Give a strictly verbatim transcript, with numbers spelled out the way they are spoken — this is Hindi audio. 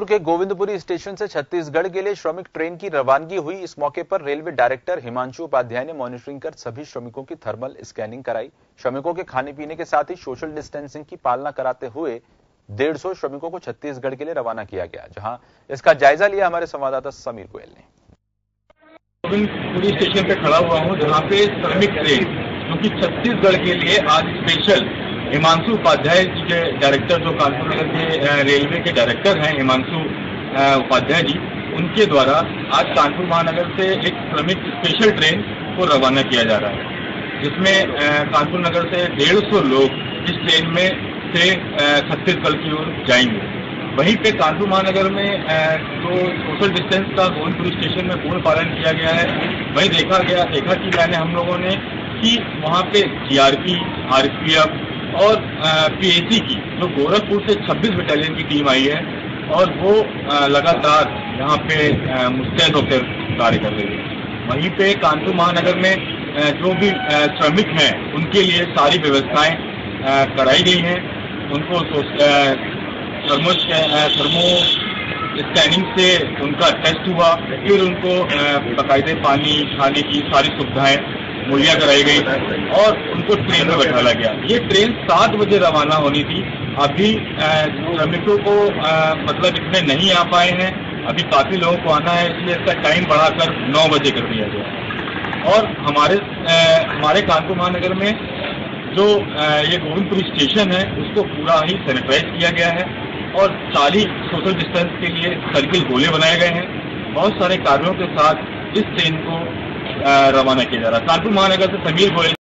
कानपुर के गोविंदपुरी स्टेशन से छत्तीसगढ़ के लिए श्रमिक ट्रेन की रवानगी हुई। इस मौके पर रेलवे डायरेक्टर हिमांशु उपाध्याय ने मॉनिटरिंग कर सभी श्रमिकों की थर्मल स्कैनिंग कराई। श्रमिकों के खाने पीने के साथ ही सोशल डिस्टेंसिंग की पालना कराते हुए डेढ़ सौ श्रमिकों को छत्तीसगढ़ के लिए रवाना किया गया, जहां इसका जायजा लिया हमारे संवाददाता समीर गोयल ने। गोविंदपुरी स्टेशन पे खड़ा हुआ हूं, जहां पे श्रमिक ट्रेन जो कि छत्तीसगढ़ के लिए आज स्पेशल हिमांशु उपाध्याय जी के डायरेक्टर, जो कानपुर नगर के रेलवे के डायरेक्टर हैं हिमांशु उपाध्याय जी, उनके द्वारा आज कानपुर महानगर से एक श्रमिक स्पेशल ट्रेन को रवाना किया जा रहा है, जिसमें कानपुर नगर से डेढ़ सौ लोग इस ट्रेन में से छत्तीसगढ़ की ओर जाएंगे। वहीं पे कानपुर महानगर में जो सोशल डिस्टेंस का गोविंदपुरी स्टेशन में पूर्ण पालन किया गया है, वहीं देखा गया देखा कि मैंने हम लोगों ने कि वहां पे जीआरपी, आरपीएफ और पीएसी की जो गोरखपुर से छब्बीस बटालियन की टीम आई है और वो लगातार यहाँ पे मुस्तैद होकर कार्य कर रही है। वहीं पे कानपुर महानगर में जो भी श्रमिक हैं उनके लिए सारी व्यवस्थाएं कराई गई हैं। उनको थर्मो थर्मो स्कैनिंग से उनका टेस्ट हुआ, फिर उनको बाकायदे पानी, खाने की सारी सुविधाएं मुहैया कराई गई और उनको ट्रेन में बैठाला गया। ये ट्रेन सात बजे रवाना होनी थी। अभी श्रमिकों को आ, मतलब इसमें नहीं आ पाए हैं, अभी काफी लोगों को आना है, इसलिए इसका टाइम बढ़ाकर नौ बजे कर दिया गया। और हमारे आ, हमारे कानपुर महानगर में जो आ, ये गोविंदपुरी स्टेशन है उसको पूरा ही सैनिटाइज किया गया है और सारी सोशल डिस्टेंस के लिए सर्किल गोले बनाए गए हैं। बहुत सारे कार्यों के साथ इस ट्रेन को रवाना किया जा रहा है। कानपुर महानगर से समीर गोयल।